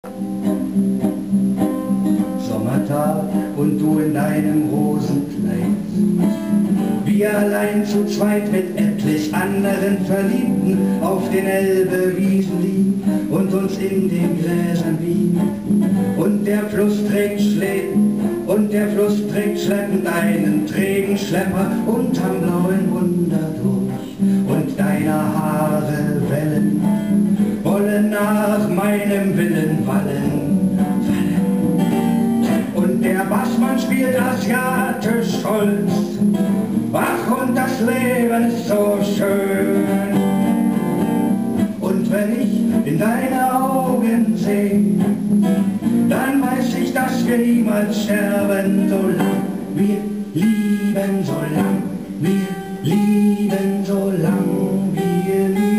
Sommertag und du in deinem Rosenkleid, wir allein zu zweit mit etlich anderen Verliebten auf den Elbewiesen liegen und uns in den Gräsern wiegen. Und der Fluss trägt Schlitten, und der Fluss trägt schleppend einen trägen Schlepper unterm blauen Wunder durch. Und deine Haare Wellen wollen nach meinem Willen wallen. Und der Bassmann spielt asiatisch stolz. Ach, und das Leben ist so schön. Und wenn ich in deine Augen sehe, dann weiß ich, dass wir niemals sterben, solang wir lieben, solang wir lieben, solang wir lieben.